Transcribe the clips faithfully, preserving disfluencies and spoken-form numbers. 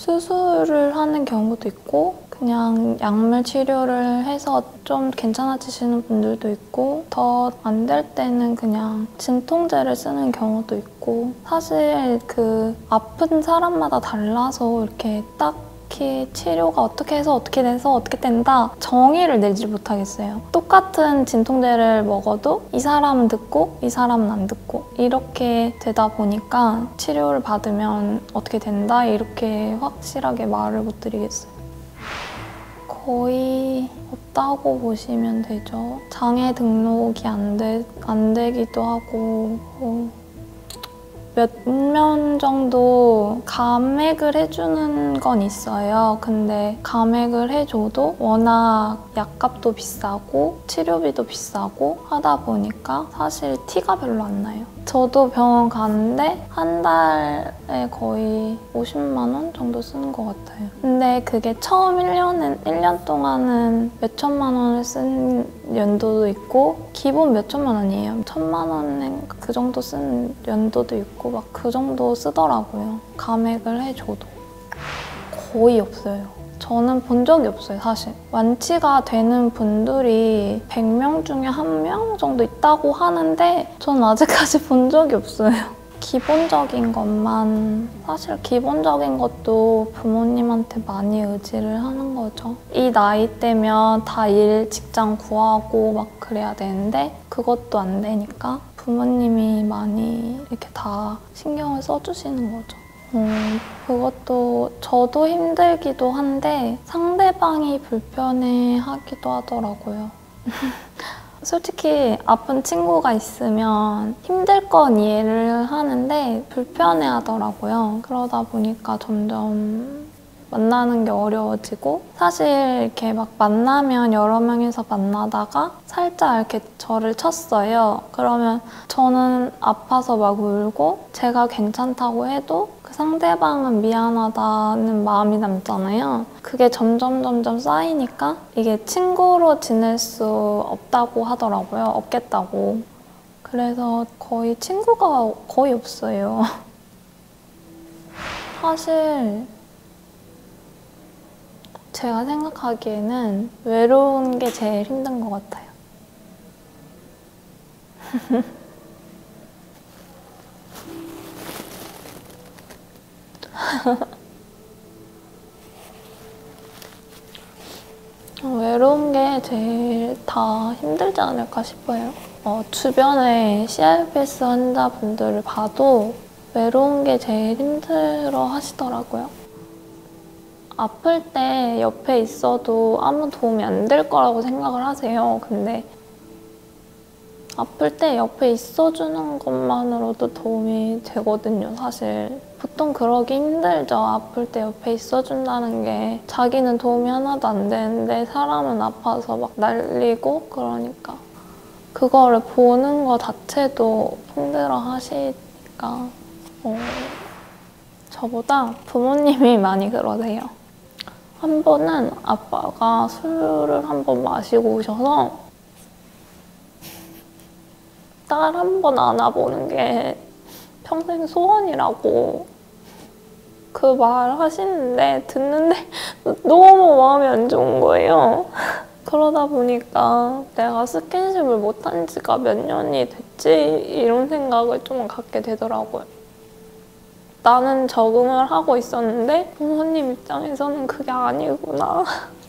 수술을 하는 경우도 있고 그냥 약물 치료를 해서 좀 괜찮아지시는 분들도 있고 더 안 될 때는 그냥 진통제를 쓰는 경우도 있고 사실 그 아픈 사람마다 달라서 이렇게 딱히 치료가 어떻게 해서 어떻게 돼서 어떻게 된다 정의를 내지 못하겠어요. 똑같은 진통제를 먹어도 이 사람은 듣고 이 사람은 안 듣고 이렇게 되다 보니까 치료를 받으면 어떻게 된다 이렇게 확실하게 말을 못 드리겠어요. 거의 없다고 보시면 되죠. 장애 등록이 안, 되, 안 되기도 하고 뭐 몇 명 정도 감액을 해주는 건 있어요. 근데 감액을 해줘도 워낙 약값도 비싸고 치료비도 비싸고 하다 보니까 사실 티가 별로 안 나요. 저도 병원 가는데 한 달에 거의 오십만 원 정도 쓰는 것 같아요. 근데 그게 처음 일 년은, 일 년 동안은 몇 천만 원을 쓴 연도도 있고 기본 몇 천만 원이에요. 천만 원 그 정도 쓴 연도도 있고 막 그 정도 쓰더라고요. 감액을 해줘도. 거의 없어요. 저는 본 적이 없어요, 사실. 완치가 되는 분들이 백 명 중에 한 명 정도 있다고 하는데 저는 아직까지 본 적이 없어요. 기본적인 것만, 사실 기본적인 것도 부모님한테 많이 의지를 하는 거죠. 이 나이 때면 다 일, 직장 구하고 막 그래야 되는데 그것도 안 되니까 부모님이 많이 이렇게 다 신경을 써주시는 거죠. 음, 그것도 저도 힘들기도 한데 상대방이 불편해하기도 하더라고요. 솔직히 아픈 친구가 있으면 힘들 건 이해를 하는데 불편해하더라고요. 그러다 보니까 점점 만나는 게 어려워지고 사실 이렇게 막 만나면 여러 명이서 만나다가 살짝 이렇게 저를 쳤어요. 그러면 저는 아파서 막 울고 제가 괜찮다고 해도 그 상대방은 미안하다는 마음이 남잖아요. 그게 점점 점점 쌓이니까 이게 친구로 지낼 수 없다고 하더라고요. 없겠다고. 그래서 거의 친구가 거의 없어요. 사실 제가 생각하기에는 외로운 게 제일 힘든 것 같아요. 외로운 게 제일 다 힘들지 않을까 싶어요. 어, 주변에 씨알피에스 환자분들을 봐도 외로운 게 제일 힘들어 하시더라고요. 아플 때 옆에 있어도 아무 도움이 안 될 거라고 생각을 하세요. 근데 아플 때 옆에 있어주는 것만으로도 도움이 되거든요, 사실. 보통 그러기 힘들죠. 아플 때 옆에 있어준다는 게 자기는 도움이 하나도 안 되는데 사람은 아파서 막 날리고 그러니까 그거를 보는 거 자체도 힘들어 하시니까 어, 저보다 부모님이 많이 그러세요. 한 번은 아빠가 술을 한 번 마시고 오셔서 딸 한 번 안아보는 게 평생 소원이라고 그 말 하시는데 듣는데 너무 마음이 안 좋은 거예요. 그러다 보니까 내가 스킨십을 못한 지가 몇 년이 됐지? 이런 생각을 좀 갖게 되더라고요. 나는 적응을 하고 있었는데 부모님 입장에서는 그게 아니구나.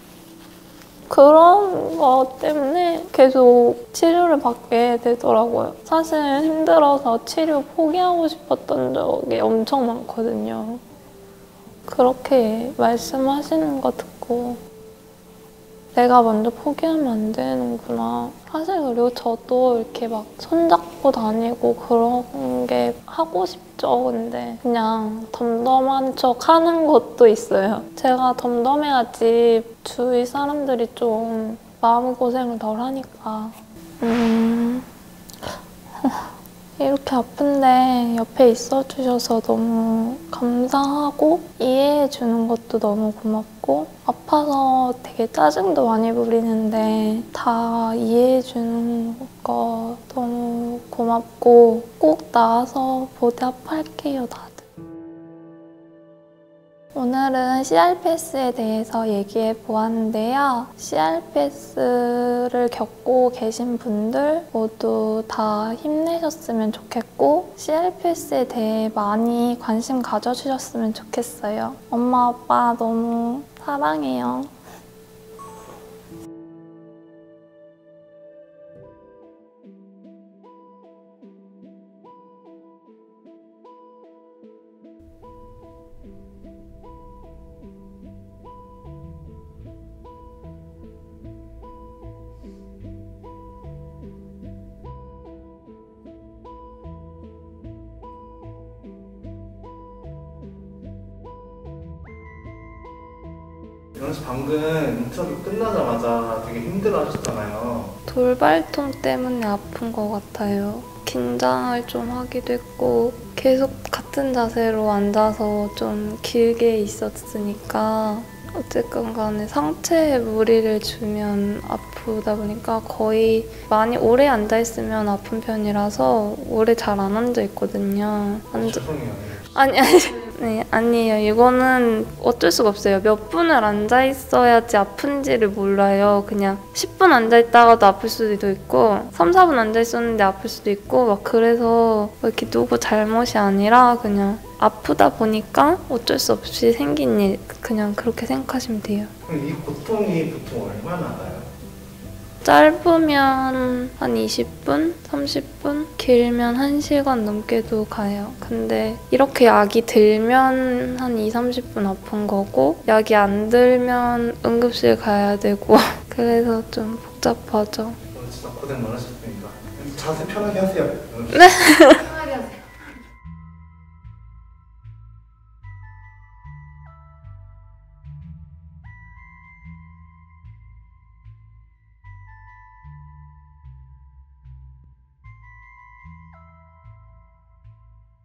그런 것 때문에 계속 치료를 받게 되더라고요. 사실 힘들어서 치료 포기하고 싶었던 적이 엄청 많거든요. 그렇게 말씀하시는 거 듣고 내가 먼저 포기하면 안 되는구나. 사실 그리고 저도 이렇게 막 손잡고 다니고 그런 게 하고 싶죠. 근데 그냥 덤덤한 척 하는 것도 있어요. 제가 덤덤해야지 주위 사람들이 좀 마음고생을 덜 하니까. 음... 이렇게 아픈데 옆에 있어주셔서 너무 감사하고 이해해주는 것도 너무 고맙고 아파서 되게 짜증도 많이 부리는데 다 이해해주는 거 너무 고맙고 꼭 나와서 보답할게요, 다들. 오늘은 씨알피에스에 대해서 얘기해 보았는데요. 씨알피에스를 겪고 계신 분들 모두 다 힘내셨으면 좋겠고 씨알피에스에 대해 많이 관심 가져주셨으면 좋겠어요. 엄마, 아빠 너무 사랑해요. 이런 씨 방금 인터뷰 끝나자마자 되게 힘들어 하셨잖아요. 돌발통 때문에 아픈 것 같아요. 긴장을 좀 하기도 했고 계속 같은 자세로 앉아서 좀 길게 있었으니까 어쨌건 간에 상체에 무리를 주면 아프다 보니까 거의 많이 오래 앉아있으면 아픈 편이라서 오래 잘 안 앉아있거든요. 앉아... 죄송해요. 아니 아니 네, 아니에요. 이거는 어쩔 수가 없어요. 몇 분을 앉아있어야지 아픈지를 몰라요. 그냥 십 분 앉아있다가도 아플 수도 있고 삼, 사 분 앉아있었는데 아플 수도 있고 막 그래서 이렇게 누구 잘못이 아니라 그냥 아프다 보니까 어쩔 수 없이 생긴 일 그냥 그렇게 생각하시면 돼요. 그럼 이 고통이 보통 얼마나 가요? 짧으면 한 이십 분? 삼십 분? 길면 한 시간 넘게도 가요. 근데 이렇게 약이 들면 한 이, 삼십 분 아픈 거고 약이 안 들면 응급실 가야 되고 그래서 좀 복잡하죠. 오늘 진짜 고생 많으셨으니까 자세 편하게 하세요. 네.